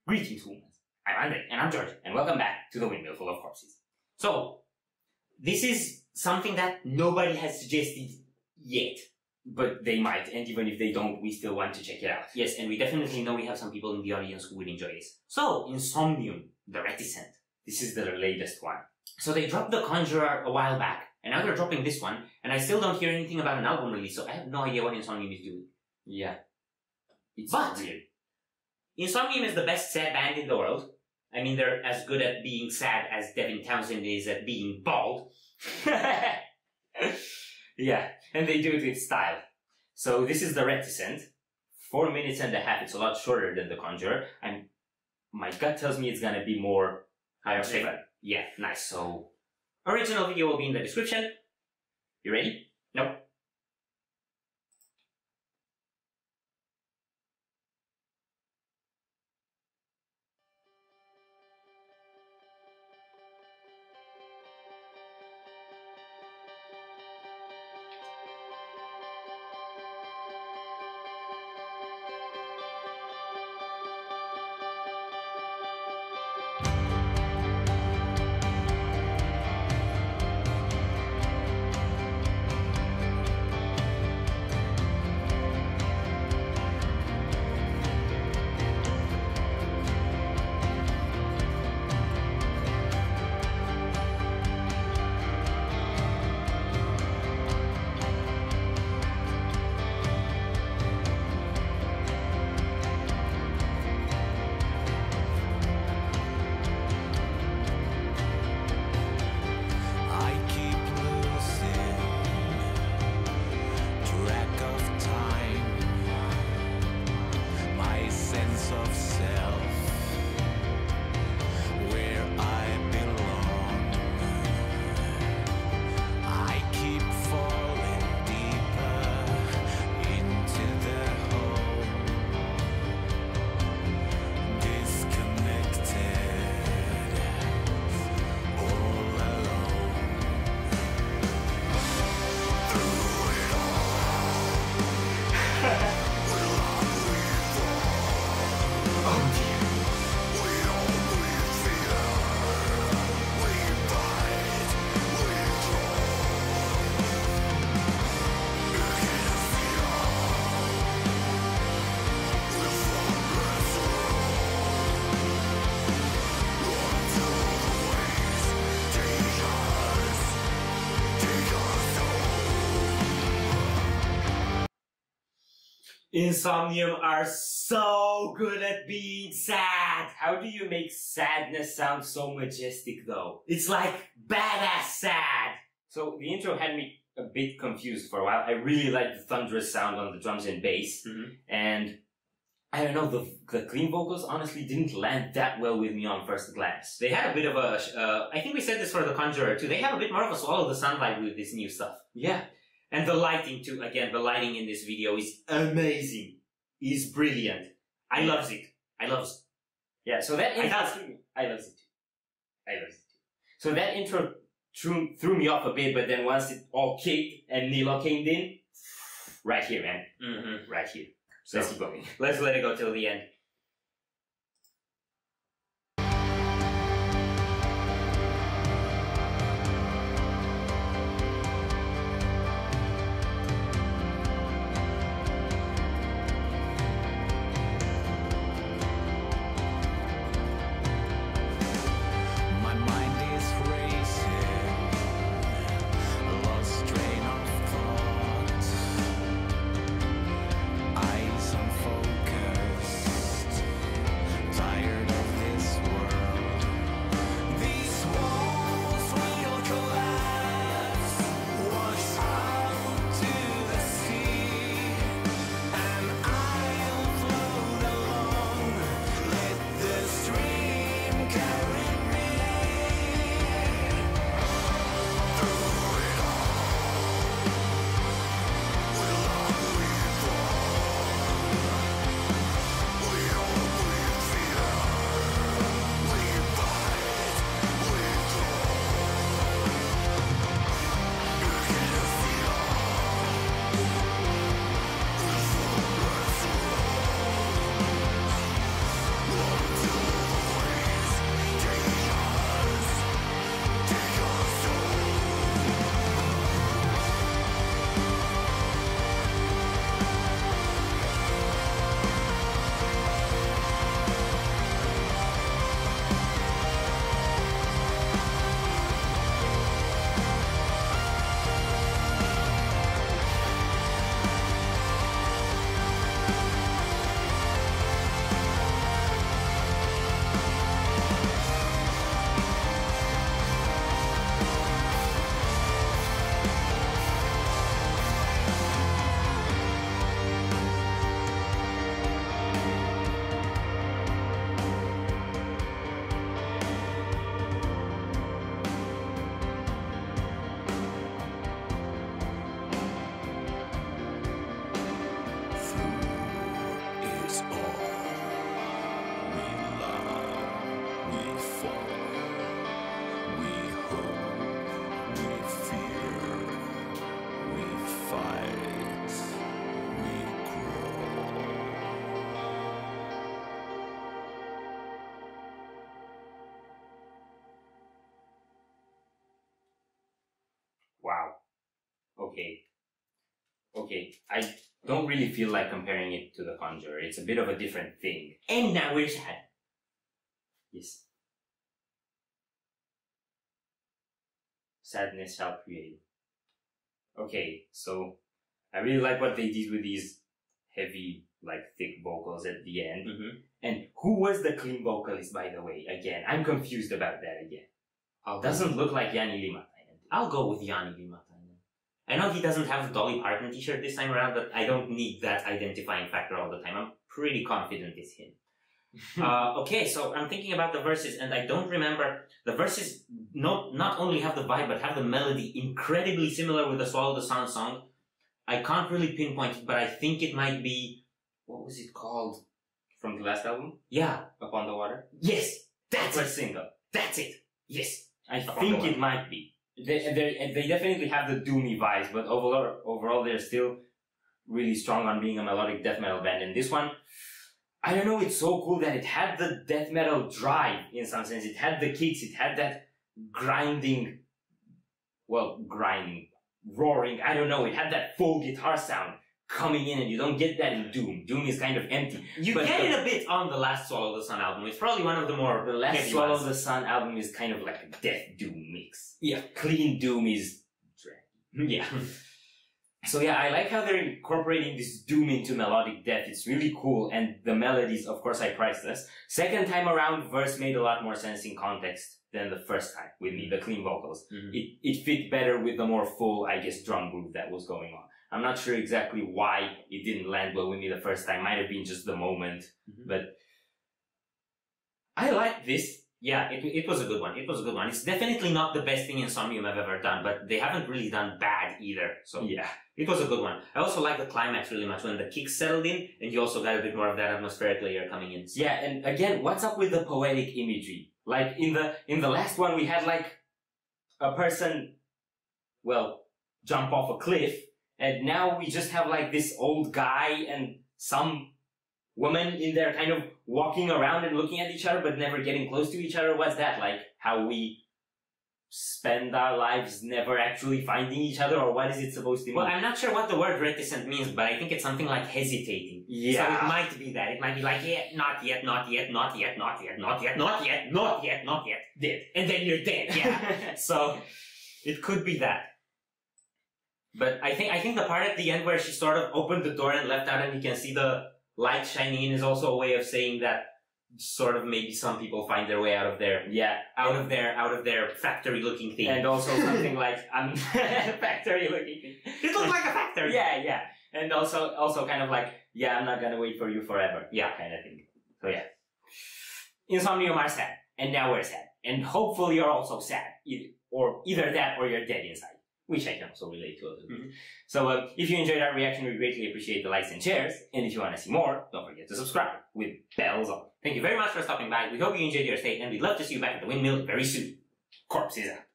Greetings, humans. I'm Andre, and I'm George, and welcome back to the Windmill full of corpses. So, this is something that nobody has suggested yet, but they might, and even if they don't, we still want to check it out. Yes, and we definitely know we have some people in the audience who would enjoy this. So, Insomnium, the Reticent. This is the latest one. So they dropped The Conjurer a while back, and now they're dropping this one, and I still don't hear anything about an album release, so I have no idea what Insomnium is doing. Yeah. It's weird. Insomnium is the best sad band in the world. I mean, they're as good at being sad as Devin Townsend is at being bald. Yeah, and they do it with style. So this is the Reticent. 4 minutes and a half. It's a lot shorter than The Conjurer. My gut tells me it's gonna be more higher flavor. Yeah, nice. So, original video will be in the description. You ready? Nope. Insomnium are so good at being sad! How do you make sadness sound so majestic though? It's like badass sad! So the intro had me a bit confused for a while. I really liked the thunderous sound on the drums and bass. And I don't know, the clean vocals honestly didn't land that well with me on first glance. They had a bit of a, I think we said this for The Conjurer too, they have a bit more of a swallow the sunlight with this new stuff. Yeah. And the lighting too, again, the lighting in this video is amazing. Is brilliant. I loves it. I loves it. Yeah, so that intro, I loves it too. I loves it too. So that intro threw me off a bit, but then once it all kicked and Nilo came in, right here, man. Right here. So let's keep going. Let's let it go till the end. Eyes on focus. Okay. Okay. I don't really feel like comparing it to The Conjurer. It's a bit of a different thing. And now we're sad. Yes. Sadness shall create. Okay, so I really like what they did with these heavy, like, thick vocals at the end. Mm-hmm. And who was the clean vocalist, by the way? Again, I'm confused about that again. Doesn't look like Yanni Limatainen. I'll go with Yanni Limatainen. I know he doesn't have the Dolly Parton t-shirt this time around, but I don't need that identifying factor all the time. I'm pretty confident it's him. Okay, so I'm thinking about the verses, and I don't remember. The verses not only have the vibe, but have the melody incredibly similar with the Swallow the Sun song. I can't really pinpoint it, but I think it might be, what was it called? From the last album? Yeah. Upon the Water? Yes! That's the it! single. That's it! Yes! I think it might be. They definitely have the doomy vibes, but overall they're still really strong on being a melodic death metal band. And this one, I don't know, it's so cool that it had the death metal drive in some sense. It had the kicks, it had that grinding, roaring, I don't know, it had that full guitar sound coming in, and you don't get that in Doom. Doom is kind of empty. You get it a bit on the last Swallow the Sun album. It's probably one of the more The last heavy Swallow ones. the Sun album is kind of like a death Doom mix. Yeah. Clean Doom is dread. Yeah. So yeah, I like how they're incorporating this doom into melodic death. It's really cool, and the melodies, of course, I priceless. Second time around, verse made a lot more sense in context than the first time with me, the clean vocals. Mm-hmm. It fit better with the more full, I guess, drum groove that was going on. I'm not sure exactly why it didn't land well with me the first time. Might have been just the moment, but I like this. Yeah, it was a good one. It was a good one. It's definitely not the best thing Insomnium I've ever done, but they haven't really done bad either. So Yeah. it was a good one. I also like the climax really much when the kicks settled in, and you also got a bit more of that atmospheric layer coming in. So. Yeah, and again, what's up with the poetic imagery? Like in the last one, we had like a person, jump off a cliff, and now we just have like this old guy and some woman in there kind of walking around and looking at each other but never getting close to each other. What's that? Like how we spend our lives never actually finding each other, or what is it supposed to mean? Well, I'm not sure what the word reticent means, but I think it's something like hesitating. Yeah. So it might be that. It might be like, yeah, not yet, not yet, not yet, not yet, not yet, not yet, not yet, not yet, dead. And then you're dead. Yeah. So it could be that. But I think the part at the end where she sort of opened the door and left out and you can see the light shining in is also a way of saying that sort of maybe some people find their way out of their out of their factory looking thing. And also something like factory looking thing. It looked like a factory. Yeah. And also kind of like, yeah, I'm not gonna wait for you forever. Yeah, kind of thing. So yeah. Insomnium are sad. And now we're sad. And hopefully you're also sad. Either that or you're dead inside. Which I can also relate to a little bit. So if you enjoyed our reaction, we greatly appreciate the likes and shares. And if you want to see more, don't forget to subscribe with bells on. Thank you very much for stopping by. We hope you enjoyed your stay, and we'd love to see you back at the Windmill very soon. Corpses out.